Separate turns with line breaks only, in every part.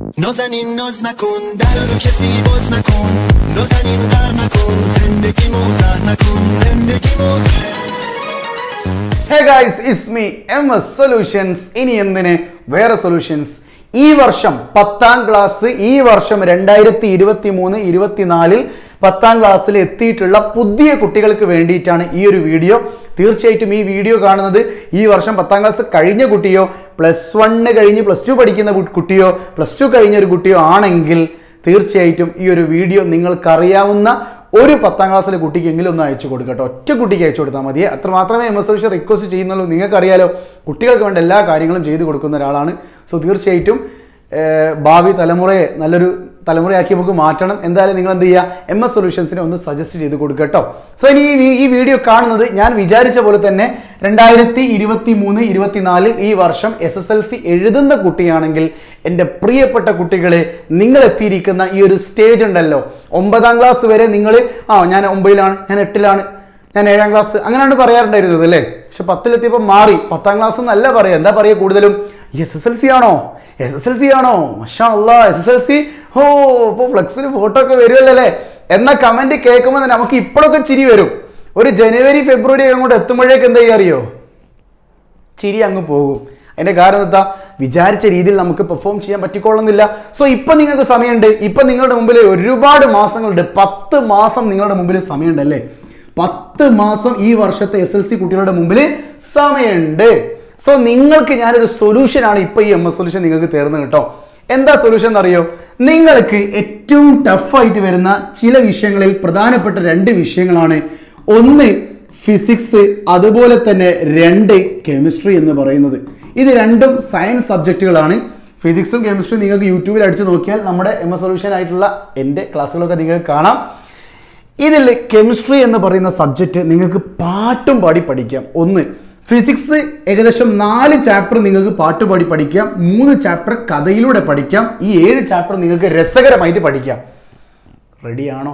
نازنین ناز نکن در رو کسی باز نکن نازنین در نکن زندگی موزه نکن زندگی موزه
Hey guys, it's me, MS Solutions. ഇനി എന്തിന് വേറെ സൊല്യൂഷൻസ്. ഈ വർഷം 10ാം ക്ലാസ് ഈ വർഷം 2023-24 10ാം ക്ലാസ്സിൽ എത്തിയിട്ടുള്ള പുതിയ കുട്ടികൾക്ക് വേണ്ടിയിട്ടാണ് ഈ ഒരു വീഡിയോ. തീർച്ചയായിട്ടും ഈ വീഡിയോ കാണുന്നത് ഈ വർഷം 10ാം ക്ലാസ് കഴിഞ്ഞ കുട്ടിയോ +1 കഴിഞ്ഞ് +2 പഠിക്കുന്ന കുട്ടിയോ +2 കഴിഞ്ഞ ഒരു കുട്ടിയോ ആണെങ്കിൽ തീർച്ചയായിട്ടും ഈ ഒരു വീഡിയോ നിങ്ങൾക്കറിയാവുന്ന ഒരു 10ാം ക്ലാസ്സിലെ കുട്ടിക്കെങ്കിലും ഒന്ന് അയച്ചു കൊടുക്കട്ടോ. ഒറ്റ കുട്ടിക്ക് അയച്ചു കൊടുത്താൽ മതി. അത്ര മാത്രമേ MS സൊല്യൂഷൻ റിക്വസ്റ്റ് ചെയ്യുന്നുള്ളൂ. നിങ്ങൾക്കറിയാലോ, കുട്ടികൾക്ക് വേണ്ട എല്ലാ കാര്യങ്ങളും ചെയ്തു കൊടുക്കുന്ന ഒരാളാണ്. സോ തീർച്ചയായിട്ടും ഭാവി തലമുറയെ നല്ലൊരു തലമുറയാക്കി നമുക്ക് മാറ്റണം. എന്തായാലും നിങ്ങൾ എന്ത് ചെയ്യുക, MS സൊല്യൂഷൻസിനെ ഒന്ന് സജസ്റ്റ് ചെയ്ത് കൊടുക്കട്ടോ. സോ ഇനി ഈ വീഡിയോ കാണുന്നത് ഞാൻ വിചാരിച്ച പോലെ തന്നെ 2023-24 ഈ വർഷം SSLC എഴുതുന്ന കുട്ടിയാണെങ്കിൽ എൻ്റെ പ്രിയപ്പെട്ട കുട്ടികളെ, നിങ്ങൾ എത്തിയിരിക്കുന്ന ഈ ഒരു സ്റ്റേജ് ഉണ്ടല്ലോ, 9ാം ക്ലാസ് വരെ നിങ്ങൾ ഞാൻ 9ലാണ്, ഞാൻ 8ലാണ്, ഞാൻ 7ാം ക്ലാസ് അങ്ങനെയാണ് പറയാറുണ്ടായിരുന്നത് അല്ലേ. പക്ഷെ 10ലെത്തിയപ്പോൾ മാറി. 10ാം ക്ലാസ് എന്നല്ല പറയുക. എന്താ പറയുക കൂടുതലും, SSLC ആണോ, SSLC ആണോ, മാഷാ അല്ലാഹ് SSLC, ഓ ഇപ്പോൾ ഫ്ലെക്സിന് ഫോട്ടോ ഒക്കെ വരുമല്ലോ അല്ലേ എന്ന കമന്റ് കേൾക്കുമ്പോൾ തന്നെ നമുക്ക് ഇപ്പോഴൊക്കെ ചിരി വരും. ഒരു ജനുവരി ഫെബ്രുവരി അങ്ങോട്ട് എത്തുമ്പോഴേക്ക് എന്താ ചെയ്യുക അറിയോ, ചിരി അങ്ങ് പോകും. അതിന്റെ കാരണം എന്താ, വിചാരിച്ച രീതിയിൽ നമുക്ക് പെർഫോം ചെയ്യാൻ പറ്റിക്കൊള്ളുന്നില്ല. സോ ഇപ്പൊ നിങ്ങൾക്ക് സമയമുണ്ട്. ഇപ്പൊ നിങ്ങളുടെ മുമ്പിൽ ഒരുപാട് മാസങ്ങളുണ്ട്. 10 മാസം നിങ്ങളുടെ മുമ്പിൽ സമയമുണ്ട് അല്ലേ. 10 മാസം ഈ വർഷത്തെ SLC കുട്ടികളുടെ മുമ്പിൽ സമയമുണ്ട്. സോ നിങ്ങൾക്ക് ഞാനൊരു സൊല്യൂഷനാണ് ഇപ്പൊ ഈ MS സൊല്യൂഷൻ നിങ്ങൾക്ക് തരുന്നത് കേട്ടോ. എന്താ സൊല്യൂഷൻ എന്നറിയോ, നിങ്ങൾക്ക് ഏറ്റവും ടഫായിട്ട് വരുന്ന ചില വിഷയങ്ങളിൽ പ്രധാനപ്പെട്ട 2 വിഷയങ്ങളാണ്. ഒന്ന് ഫിസിക്സ്, അതുപോലെ തന്നെ 2 കെമിസ്ട്രി എന്ന് പറയുന്നത്. ഇത് രണ്ടും സയൻസ് സബ്ജക്റ്റുകളാണ്. ഫിസിക്സും കെമിസ്ട്രിയും നിങ്ങൾക്ക് യൂട്യൂബിൽ അടിച്ചു നോക്കിയാൽ നമ്മുടെ MS സൊല്യൂഷൻ ആയിട്ടുള്ള എൻ്റെ ക്ലാസ്സുകളൊക്കെ നിങ്ങൾക്ക് കാണാം. ഇതിൽ കെമിസ്ട്രി എന്ന് പറയുന്ന സബ്ജക്റ്റ് നിങ്ങൾക്ക് പാട്ടും പാടി പഠിക്കാം. ഒന്ന് ഫിസിക്സ് ഏകദേശം 4 ചാപ്റ്റർ നിങ്ങൾക്ക് പാട്ടുപാടി പഠിക്കാം, 3 ചാപ്റ്റർ കഥയിലൂടെ പഠിക്കാം, ഈ 7 ചാപ്റ്റർ നിങ്ങൾക്ക് രസകരമായിട്ട് പഠിക്കാം. റെഡിയാണോ?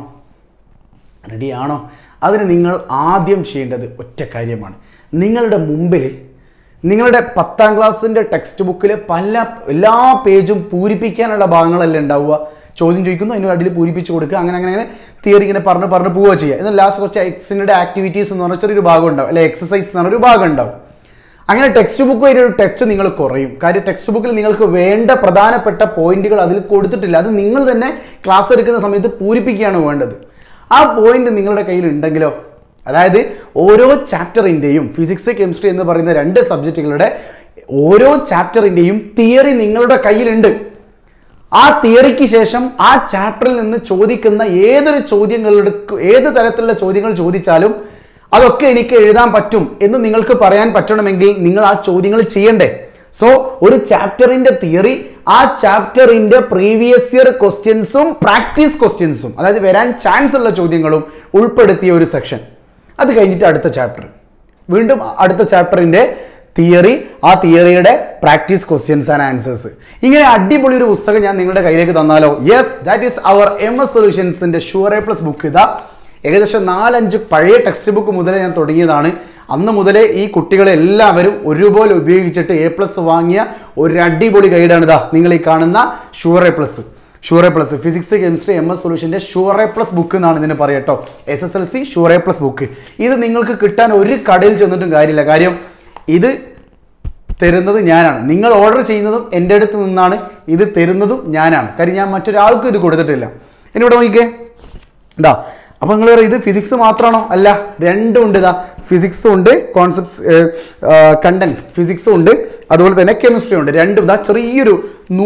അതിന് നിങ്ങൾ ആദ്യം ചെയ്യേണ്ടത് ഒറ്റ കാര്യമാണ്. നിങ്ങളുടെ മുമ്പിൽ നിങ്ങളുടെ 10ാം ക്ലാസ്സിൻ്റെ ടെക്സ്റ്റ് ബുക്കിൽ എല്ലാ പേജും പൂരിപ്പിക്കാനുള്ള ഭാഗങ്ങളല്ലേ ഉണ്ടാവുക. ചോദ്യം ചോദിക്കുന്നു, അതിന് അടിയിൽ പൂരിപ്പിച്ച് കൊടുക്കുക, അങ്ങനെ തിയറി ഇങ്ങനെ പറഞ്ഞ് പോവുക ചെയ്യുക. എന്നാൽ ലാസ്റ്റ് കുറച്ച് എക്സിൻ്റെ ആക്ടിവിറ്റീസ് എന്ന് പറഞ്ഞാൽ ചെറിയൊരു ഭാഗം ഉണ്ടാവും, അല്ലെങ്കിൽ എക്സസൈസ് എന്ന് പറഞ്ഞൊരു ഭാഗം ഉണ്ടാവും. അങ്ങനെ ടെക്സ്റ്റ് ബുക്ക് ഒരു ടച്ച് നിങ്ങൾ കുറയും. കാര്യം ടെക്സ്റ്റ് ബുക്കിൽ നിങ്ങൾക്ക് വേണ്ട പ്രധാനപ്പെട്ട പോയിന്റുകൾ അതിൽ കൊടുത്തിട്ടില്ല. അത് നിങ്ങൾ തന്നെ ക്ലാസ് എടുക്കുന്ന സമയത്ത് പൂരിപ്പിക്കുകയാണ് വേണ്ടത്. ആ പോയിന്റ് നിങ്ങളുടെ കയ്യിൽ ഉണ്ടെങ്കിലോ, അതായത് ഓരോ ചാപ്റ്ററിൻ്റെയും ഫിസിക്സ് കെമിസ്ട്രി എന്ന് പറയുന്ന 2 സബ്ജക്റ്റുകളുടെ ഓരോ ചാപ്റ്ററിൻ്റെയും തിയറി നിങ്ങളുടെ കയ്യിലുണ്ട്. ആ തിയറിക്ക് ശേഷം ആ ചാപ്റ്ററിൽ നിന്ന് ചോദിക്കുന്ന ഏത് തരത്തിലുള്ള ചോദ്യങ്ങൾ ചോദിച്ചാലും അതൊക്കെ എനിക്ക് എഴുതാൻ പറ്റും എന്ന് നിങ്ങൾക്ക് പറയാൻ പറ്റണമെങ്കിൽ നിങ്ങൾ ആ ചോദ്യങ്ങൾ ചെയ്യണ്ടേ. സോ ഒരു ചാപ്റ്ററിന്റെ തിയറി, ആ ചാപ്റ്ററിന്റെ പ്രീവിയസ് ഇയർ ക്വസ്റ്റ്യൻസും പ്രാക്ടീസ് ക്വസ്റ്റ്യൻസും, അതായത് വരാൻ ചാൻസ് ഉള്ള ചോദ്യങ്ങളും ഉൾപ്പെടുത്തിയ ഒരു സെക്ഷൻ. അത് കഴിഞ്ഞിട്ട് അടുത്ത ചാപ്റ്റർ, വീണ്ടും അടുത്ത ചാപ്റ്ററിന്റെ തിയറി, ആ തിയറിയുടെ പ്രാക്ടീസ് ക്വസ്റ്റ്യൻസ് ആൻഡ് ആൻസേഴ്സ്. ഇങ്ങനെ അടിപൊളി ഒരു പുസ്തകം ഞാൻ നിങ്ങളുടെ കയ്യിലേക്ക് തന്നാലോ? Yes, that is our MS സൊല്യൂഷൻസിന്റെ ഷുവർ A+ ബുക്ക്. ഇതാ ഏകദേശം 4-5 പഴയ ടെക്സ്റ്റ് ബുക്ക് മുതലേ ഞാൻ തുടങ്ങിയതാണ്. അന്ന് മുതലേ ഈ കുട്ടികളെല്ലാവരും ഒരുപോലെ ഉപയോഗിച്ചിട്ട് A+ വാങ്ങിയ ഒരു അടിപൊളി ഗൈഡാണ് ഇതാ നിങ്ങൾ ഈ കാണുന്ന sure A+. Physics chemistry MS സൊല്യൂഷന്റെ ഷുവർ A+ ബുക്ക് എന്നാണ് ഇതിന് പറയട്ടോ. SSLC sure A+ book. ഇത് നിങ്ങൾക്ക് കിട്ടാൻ ഒരു കടയിൽ ചെന്നിട്ടും കാര്യമില്ല. കാര്യം ഇത് തരുന്നത് ഞാനാണ്. നിങ്ങൾ ഓർഡർ ചെയ്യുന്നതും എൻ്റെ അടുത്ത് നിന്നാണ്, ഇത് തരുന്നതും ഞാനാണ്. കാര്യം ഞാൻ മറ്റൊരാൾക്കും ഇത് കൊടുത്തിട്ടില്ല. എന്നിവിടെ നോക്കിക്കേ, ഇതാ. അപ്പോൾ നിങ്ങൾ പറയും ഇത് ഫിസിക്സ് മാത്രമാണോ? അല്ല, 2 ഉണ്ട്. ഇതാ ഫിസിക്സും ഉണ്ട്, കോൺസെപ്റ്റ്സ് കണ്ടൻസ് ഫിസിക്സും ഉണ്ട്, അതുപോലെ തന്നെ കെമിസ്ട്രി ഉണ്ട്. 2 ഇതാ ചെറിയൊരു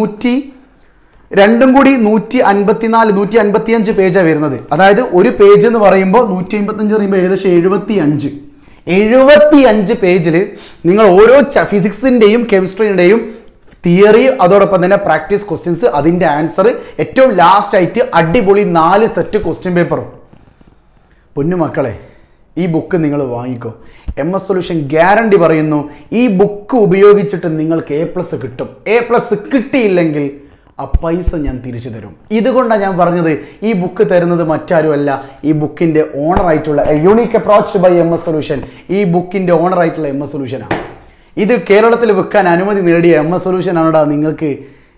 2 കൂടി 155 പേജാണ് വരുന്നത്. അതായത് ഒരു പേജ് എന്ന് പറയുമ്പോൾ 155 പറയുമ്പോൾ ഏകദേശം 75 പേജിൽ നിങ്ങൾ ഓരോ ഫിസിക്സിൻ്റെയും കെമിസ്ട്രിയുടെയും തിയറി, അതോടൊപ്പം തന്നെ പ്രാക്ടീസ് ക്വസ്റ്റ്യൻസ്, അതിൻ്റെ ആൻസർ, ഏറ്റവും ലാസ്റ്റ് ആയിട്ട് അടിപൊളി 4 സെറ്റ് ക്വസ്റ്റ്യൻ പേപ്പറും. പൊന്നുമക്കളെ, ഈ ബുക്ക് നിങ്ങൾ വാങ്ങിക്കോ. MS സൊല്യൂഷൻ ഗ്യാരണ്ടി പറയുന്നു, ഈ ബുക്ക് ഉപയോഗിച്ചിട്ട് നിങ്ങൾക്ക് A+ കിട്ടും. A+ കിട്ടിയില്ലെങ്കിൽ ആ പൈസ ഞാൻ തിരിച്ചു തരും. ഇതുകൊണ്ടാണ് ഞാൻ പറഞ്ഞത് ഈ ബുക്ക് തരുന്നത് മറ്റാരുമല്ല, ഈ ബുക്കിൻ്റെ ഓണറായിട്ടുള്ള unique approach by MS solution. ഈ ബുക്കിൻ്റെ ഓണറായിട്ടുള്ള MS സൊല്യൂഷനാണ്. ഇത് കേരളത്തിൽ വെക്കാൻ അനുമതി നേടിയ MS സൊല്യൂഷൻ ആണോടാ നിങ്ങൾക്ക്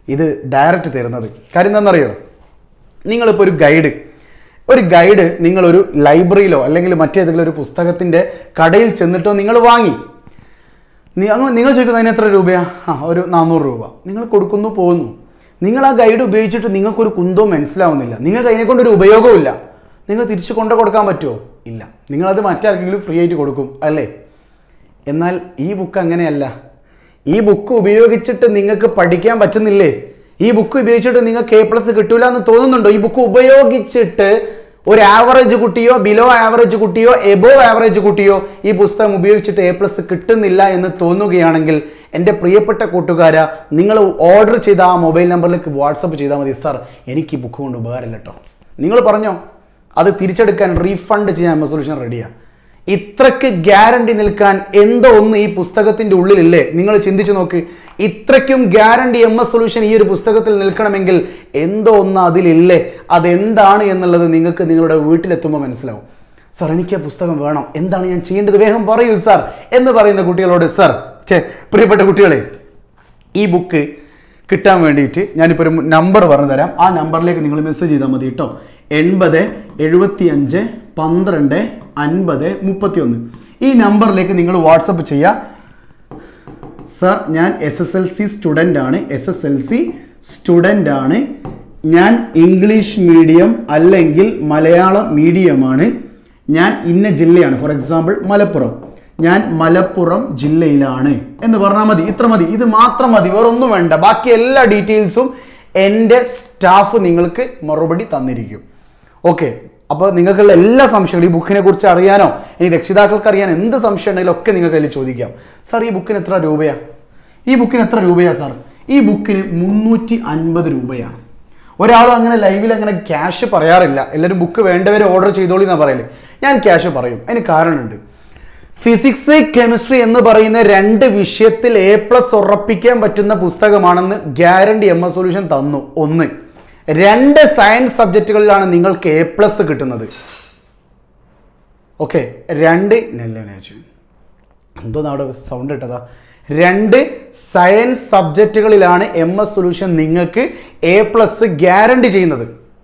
ഇത് ഡയറക്റ്റ് തരുന്നത്. കാര്യം എന്താണെന്നറിയോ, നിങ്ങളിപ്പോൾ ഒരു ഗൈഡ് നിങ്ങളൊരു ലൈബ്രറിയിലോ അല്ലെങ്കിൽ മറ്റേതെങ്കിലും ഒരു പുസ്തകത്തിൻ്റെ കടയിൽ ചെന്നിട്ടോ നിങ്ങൾ വാങ്ങി, നിങ്ങൾ ചോദിക്കുന്നത് അതിന് എത്ര രൂപയാ? ഒരു 400 രൂപ. നിങ്ങൾ കൊടുക്കുന്നു, പോകുന്നു. നിങ്ങൾ ആ ഗൈഡ് ഉപയോഗിച്ചിട്ട് നിങ്ങൾക്കൊരു കുന്തവും മനസ്സിലാവുന്നില്ല, നിങ്ങൾക്ക് അതിനെക്കൊണ്ടൊരു ഉപയോഗമില്ല. നിങ്ങൾ തിരിച്ചു കൊടുക്കാൻ പറ്റുമോ? ഇല്ല. നിങ്ങളത് മറ്റാർക്കെങ്കിലും ഫ്രീ ആയിട്ട് കൊടുക്കും അല്ലേ? എന്നാൽ ഈ ബുക്ക് അങ്ങനെയല്ല. ഈ ബുക്ക് ഉപയോഗിച്ചിട്ട് നിങ്ങൾക്ക് പഠിക്കാൻ പറ്റുന്നില്ലേ? ഈ ബുക്ക് ഉപയോഗിച്ചിട്ട് നിങ്ങൾക്ക് A+ കിട്ടൂല എന്ന് തോന്നുന്നുണ്ടോ? ഈ ബുക്ക് ഉപയോഗിച്ചിട്ട് ഒരു ആവറേജ് കുട്ടിയോ ബിലോ ആവറേജ് കുട്ടിയോ എബോവ് ആവറേജ് കുട്ടിയോ ഈ പുസ്തകം ഉപയോഗിച്ചിട്ട് A+ കിട്ടുന്നില്ല എന്ന് തോന്നുകയാണെങ്കിൽ എൻ്റെ പ്രിയപ്പെട്ട കൂട്ടുകാരാ, നിങ്ങൾ ഓർഡർ ചെയ്ത ആ മൊബൈൽ നമ്പറിലേക്ക് വാട്സപ്പ് ചെയ്താൽ മതി. സാർ, എനിക്ക് ഈ ബുക്ക് കൊണ്ട് ഉപകാരമില്ല കേട്ടോ. നിങ്ങൾ പറഞ്ഞോ, അത് തിരിച്ചെടുക്കാൻ റീഫണ്ട് ചെയ്യാൻ സൊല്യൂഷൻ റെഡിയാണ്. ഇത്രയ്ക്ക് ഗ്യാരണ്ടി നിൽക്കാൻ എന്തോ ഒന്ന് ഈ പുസ്തകത്തിൻ്റെ ഉള്ളിലില്ലേ? നിങ്ങൾ ചിന്തിച്ചു നോക്ക്. ഇത്രയ്ക്കും ഗ്യാരണ്ടി സൊല്യൂഷൻ ഈ ഒരു പുസ്തകത്തിൽ നിൽക്കണമെങ്കിൽ എന്തോ ഒന്ന് അതിലില്ലേ? അതെന്താണ് എന്നുള്ളത് നിങ്ങൾക്ക് നിങ്ങളുടെ വീട്ടിലെത്തുമ്പോൾ മനസ്സിലാവും. സാർ, എനിക്ക് ആ പുസ്തകം വേണം, എന്താണ് ഞാൻ ചെയ്യേണ്ടത്? വേഗം പറയൂ സാർ എന്ന് പറയുന്ന കുട്ടികളോട്, സാർ, പ്രിയപ്പെട്ട കുട്ടികളെ, ഈ ബുക്ക് കിട്ടാൻ വേണ്ടിയിട്ട് ഞാനിപ്പോൾ ഒരു നമ്പർ പറഞ്ഞു തരാം. ആ നമ്പറിലേക്ക് നിങ്ങൾ മെസ്സേജ് ചെയ്താൽ മതി കേട്ടോ. 80 75 12 50 31. ഈ നമ്പറിലേക്ക് നിങ്ങൾ വാട്സപ്പ് ചെയ്യുക. സർ, ഞാൻ SSLC സ്റ്റുഡൻ്റ് ആണ്. ഞാൻ ഇംഗ്ലീഷ് മീഡിയം അല്ലെങ്കിൽ മലയാളം മീഡിയമാണ്. ഞാൻ ഇന്ന ജില്ലയാണ്, ഫോർ എക്സാമ്പിൾ മലപ്പുറം. ഞാൻ മലപ്പുറം ജില്ലയിലാണ് എന്ന് പറഞ്ഞാൽ മതി. ഇത്ര മതി, ഇത് മാത്രം മതി, വേറെ ഒന്നും വേണ്ട. ബാക്കി എല്ലാ ഡീറ്റെയിൽസും എൻ്റെ സ്റ്റാഫ് നിങ്ങൾക്ക് മറുപടി തന്നിരിക്കും. ഓക്കെ, അപ്പോൾ നിങ്ങൾക്കുള്ള എല്ലാ സംശയങ്ങളും ഈ ബുക്കിനെ കുറിച്ച് അറിയാനോ ഇനി രക്ഷിതാക്കൾക്ക് അറിയാൻ എന്ത് സംശയം ഉണ്ടെങ്കിലും ഒക്കെ നിങ്ങൾക്ക് അതിൽ ചോദിക്കാം. സാർ, ഈ ബുക്കിന് എത്ര രൂപയാണ്? സാർ, ഈ ബുക്കിന് 350 രൂപയാണ്. ഒരാളും അങ്ങനെ ലൈവിൽ അങ്ങനെ ക്യാഷ് പറയാറില്ല. എല്ലാവരും ബുക്ക് വേണ്ടവരെ ഓർഡർ ചെയ്തോളി എന്നാണ് പറയല്. ഞാൻ ക്യാഷ് പറയും. അതിന് കാരണമുണ്ട്. ഫിസിക്സ്, കെമിസ്ട്രി എന്ന് പറയുന്ന 2 വിഷയത്തിൽ A+ ഉറപ്പിക്കാൻ പറ്റുന്ന പുസ്തകമാണെന്ന് ഗ്യാരണ്ടി സൊല്യൂഷൻ തന്നു. 1. 2 സയൻസ് സബ്ജക്റ്റുകളിലാണ് നിങ്ങൾക്ക് A+ കിട്ടുന്നത്. ഓക്കെ, 2 എന്തോന്ന് അവിടെ സൗണ്ട് ഇട്ടതാ. 2 സയൻസ് സബ്ജക്റ്റുകളിലാണ് സൊല്യൂഷൻ നിങ്ങൾക്ക് A+ ഗ്യാരണ്ടി ചെയ്യുന്നത്.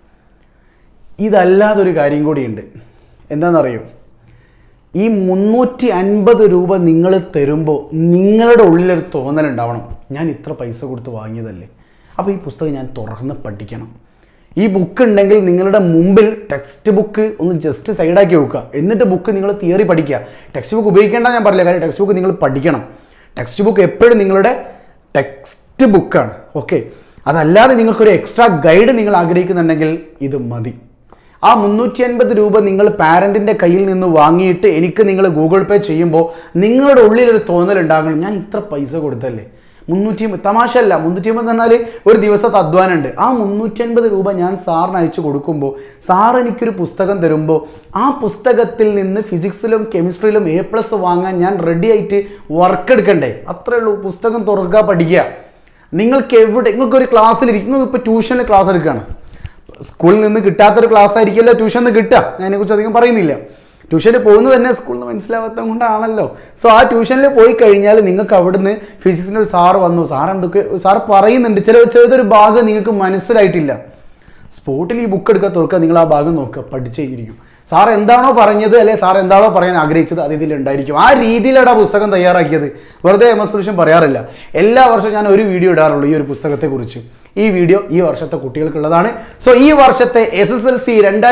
ഇതല്ലാതൊരു കാര്യം കൂടിയുണ്ട്. എന്താണെന്നറിയോ, ഈ 350 രൂപ നിങ്ങൾ തരുമ്പോൾ നിങ്ങളുടെ ഉള്ളിലൊരു തോന്നലുണ്ടാവണം, ഞാൻ ഇത്ര പൈസ കൊടുത്ത് വാങ്ങിയതല്ലേ, അപ്പോൾ ഈ പുസ്തകം ഞാൻ തുറന്ന് പഠിക്കണം. ഈ ബുക്ക് ഉണ്ടെങ്കിൽ നിങ്ങളുടെ മുമ്പിൽ ടെക്സ്റ്റ് ബുക്ക് ഒന്ന് ജസ്റ്റ് സൈഡാക്കി വെക്കുക. എന്നിട്ട് ബുക്ക് നിങ്ങൾ തിയറി പഠിക്കുക. ടെക്സ്റ്റ് ബുക്ക് ഉപയോഗിക്കേണ്ട ഞാൻ പറയില്ല, കാര്യം ടെക്സ്റ്റ് ബുക്ക് നിങ്ങൾ പഠിക്കണം. ടെക്സ്റ്റ് ബുക്ക് എപ്പോഴും നിങ്ങളുടെ ടെക്സ്റ്റ് ബുക്കാണ്. ഓക്കെ, അതല്ലാതെ നിങ്ങൾക്കൊരു എക്സ്ട്രാ ഗൈഡ് നിങ്ങൾ ആഗ്രഹിക്കുന്നുണ്ടെങ്കിൽ ഇത് മതി. ആ 350 രൂപ നിങ്ങൾ പാരൻറ്റിൻ്റെ കയ്യിൽ നിന്ന് വാങ്ങിയിട്ട് എനിക്ക് നിങ്ങൾ ഗൂഗിൾ പേ ചെയ്യുമ്പോൾ നിങ്ങളുടെ ഉള്ളിലൊരു തോന്നലുണ്ടാകണം, ഞാൻ ഇത്ര പൈസ കൊടുത്തല്ലേ. 350 തമാശയല്ല. 350 എന്ന് പറഞ്ഞാൽ ഒരു ദിവസത്തെ അധ്വാനമുണ്ട്. ആ 350 രൂപ ഞാൻ സാറിന് അയച്ചു കൊടുക്കുമ്പോൾ സാർ എനിക്കൊരു പുസ്തകം തരുമ്പോൾ ആ പുസ്തകത്തിൽ നിന്ന് ഫിസിക്സിലും കെമിസ്ട്രിയിലും A+ വാങ്ങാൻ ഞാൻ റെഡി ആയിട്ട് വർക്ക് എടുക്കണ്ടേ? അത്രേ ഉള്ളൂ. പുസ്തകം തുറക്കുക, പഠിക്കുക. നിങ്ങൾക്കൊരു ക്ലാസ്സിലിരിക്കും. ഇപ്പോൾ ട്യൂഷനിൽ ക്ലാസ് എടുക്കുകയാണ്. സ്കൂളിൽ നിന്ന് കിട്ടാത്തൊരു ക്ലാസ് ആയിരിക്കുമല്ലോ ട്യൂഷനിൽ നിന്ന് കിട്ടുക. ഞാൻ അതിനെക്കുറിച്ച് അധികം പറയുന്നില്ല. ട്യൂഷനിൽ പോകുന്നത് തന്നെ സ്കൂളിൽ നിന്ന് മനസ്സിലാവാത്തത് കൊണ്ടാണല്ലോ. സോ ആ ട്യൂഷനിൽ പോയി കഴിഞ്ഞാൽ നിങ്ങൾക്ക് അവിടുന്ന് ഫിസിക്സിൻ്റെ ഒരു സാറ് വന്നു, സാർ പറയുന്നുണ്ട്, ചെറിയൊരു ഭാഗം നിങ്ങൾക്ക് മനസ്സിലായിട്ടില്ല. സ്പോട്ടിൽ ഈ ബുക്ക് എടുക്കുക, തുറക്കുക, നിങ്ങൾ ആ ഭാഗം നോക്കുക, പഠിച്ചു കഴിഞ്ഞിരിക്കും. സാർ എന്താണോ പറഞ്ഞത് അല്ലെ സാർ എന്താണോ പറയാൻ ആഗ്രഹിച്ചത് അത് ഇതിലുണ്ടായിരിക്കും. ആ രീതിയിലാണ് ആ പുസ്തകം തയ്യാറാക്കിയത്. വെറുതെ സൊല്യൂഷൻ പറയാറില്ല. എല്ലാ വർഷവും ഞാൻ ഒരു വീഡിയോ ഇടാറുള്ളൂ ഈ ഒരു പുസ്തകത്തെക്കുറിച്ച്. ഈ വീഡിയോ ഈ വർഷത്തെ കുട്ടികൾക്കുള്ളതാണ്. സോ ഈ വർഷത്തെ SSLC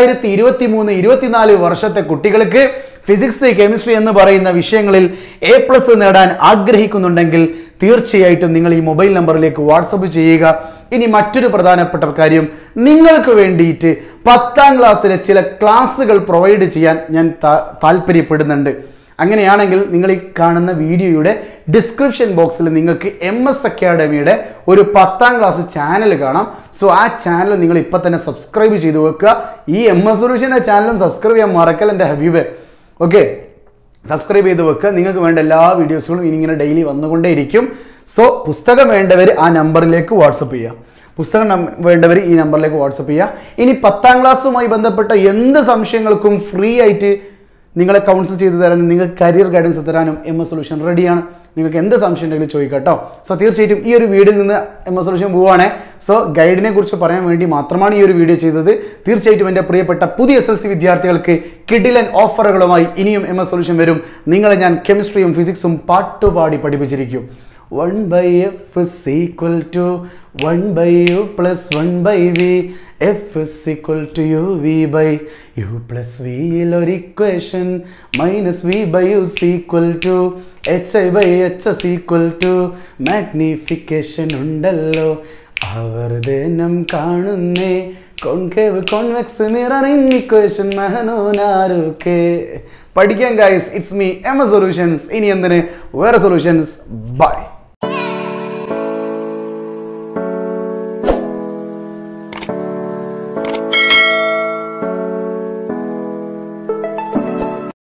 2023-24 വർഷത്തെ കുട്ടികൾക്ക് ഫിസിക്സ്, കെമിസ്ട്രി എന്ന് പറയുന്ന വിഷയങ്ങളിൽ A+ നേടാൻ ആഗ്രഹിക്കുന്നുണ്ടെങ്കിൽ തീർച്ചയായിട്ടും നിങ്ങൾ ഈ മൊബൈൽ നമ്പറിലേക്ക് വാട്സപ്പ് ചെയ്യുക. ഇനി മറ്റൊരു പ്രധാനപ്പെട്ട കാര്യം, നിങ്ങൾക്ക് വേണ്ടിയിട്ട് 10ാം ക്ലാസ്സിലെ ചില ക്ലാസ്സുകൾ പ്രൊവൈഡ് ചെയ്യാൻ ഞാൻ താല്പര്യപ്പെടുന്നുണ്ട്. അങ്ങനെയാണെങ്കിൽ നിങ്ങൾ ഈ കാണുന്ന വീഡിയോയുടെ ഡിസ്ക്രിപ്ഷൻ ബോക്സിൽ നിങ്ങൾക്ക് MS അക്കാഡമിയുടെ ഒരു 10ാം ക്ലാസ് ചാനൽ കാണാം. സോ ആ ചാനൽ നിങ്ങൾ ഇപ്പം തന്നെ സബ്സ്ക്രൈബ് ചെയ്ത് വെക്കുക. ഈ MS സൊല്യൂഷൻ്റെ ചാനലും സബ്സ്ക്രൈബ് ചെയ്യാൻ മറക്കൽ എൻ്റെ ഹബീബ്. ഓക്കെ, സബ്സ്ക്രൈബ് ചെയ്ത് വെക്കുക. നിങ്ങൾക്ക് വേണ്ട എല്ലാ വീഡിയോസുകളും ഇങ്ങനെ ഡെയിലി വന്നുകൊണ്ടേയിരിക്കും. സോ പുസ്തകം വേണ്ടവർ ആ നമ്പറിലേക്ക് വാട്സപ്പ് ചെയ്യുക. പുസ്തകം വേണ്ടവർ ഈ നമ്പറിലേക്ക് വാട്സപ്പ് ചെയ്യുക. ഇനി 10ാം ക്ലാസ്സുമായി ബന്ധപ്പെട്ട എന്ത് സംശയങ്ങൾക്കും ഫ്രീ ആയിട്ട് നിങ്ങളെ കൗൺസിൽ ചെയ്തു തരാനും നിങ്ങൾക്ക് കരിയർ ഗൈഡൻസ് തരാനും MS സൊല്യൂഷൻ റെഡിയാണ്. നിങ്ങൾക്ക് എന്ത് സംശയം ഉണ്ടെങ്കിലും ചോദിക്കാം കേട്ടോ. സോ തീർച്ചയായിട്ടും ഈ ഒരു വീഡിയോയിൽ നിന്ന് MS സൊല്യൂഷൻ പോവുകയാണേ. സോ ഗൈഡിനെ കുറിച്ച് പറയാൻ വേണ്ടി മാത്രമാണ് ഈ ഒരു വീഡിയോ ചെയ്തത്. തീർച്ചയായിട്ടും എൻ്റെ പ്രിയപ്പെട്ട പുതിയ SLC വിദ്യാർത്ഥികൾക്ക് കിടിലൻ ഓഫറുകളുമായി ഇനിയും MS സൊല്യൂഷൻ വരും. നിങ്ങളെ ഞാൻ കെമിസ്ട്രിയും ഫിസിക്സും പാട്ടുപാടി പഠിപ്പിച്ചിരിക്കും. 1/f is equal to 1/u plus 1/v. F is equal to uv by u plus v ഒരു equation minus v by u is equal to hi by h is equal to magnification ഉണ്ടല്ലോ ആവർത്തനം കാണുന്നേ concave convex mirroring equation മഹനോനാരുക്കെ പഠിക്കാൻ guys. It's me MS solutions. ഇനി എന്തിന് വേറെ solutions. By.